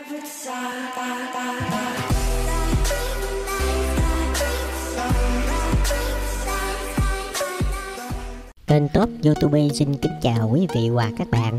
Kênh Top YouTube xin kính chào quý vị và các bạn.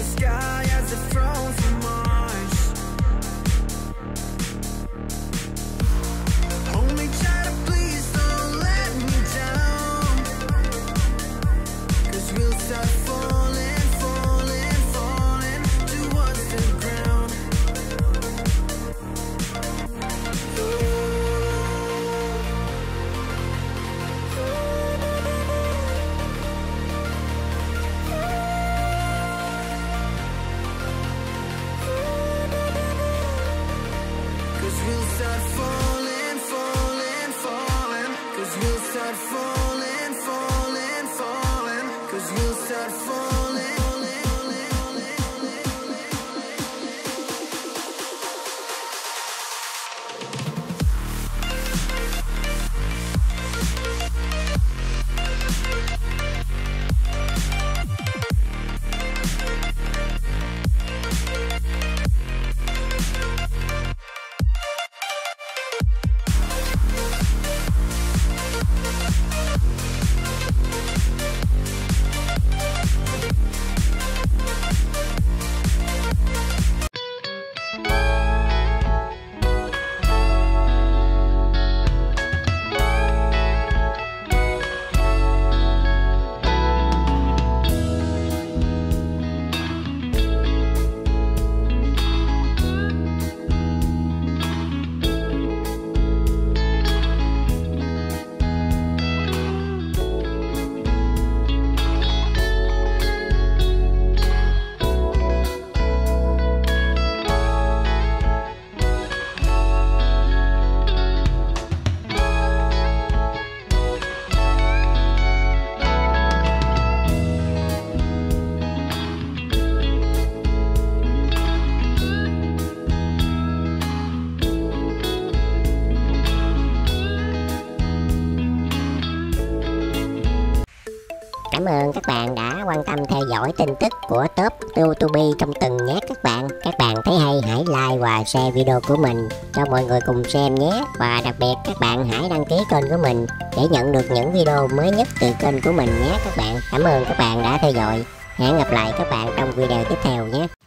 sky as if thrown from Mars. Hold me tight, please don't let me down, 'cause we'll start falling, falling, falling towards the ground. We'll start falling, falling, falling. 'Cause we'll start falling, falling, falling. 'Cause we'll start falling. Cảm ơn các bạn đã quan tâm theo dõi tin tức của Top YouTube trong từng nhát các bạn. Các bạn thấy hay hãy like và share video của mình cho mọi người cùng xem nhé. Và đặc biệt các bạn hãy đăng ký kênh của mình để nhận được những video mới nhất từ kênh của mình nhé các bạn. Cảm ơn các bạn đã theo dõi. Hẹn gặp lại các bạn trong video tiếp theo nhé.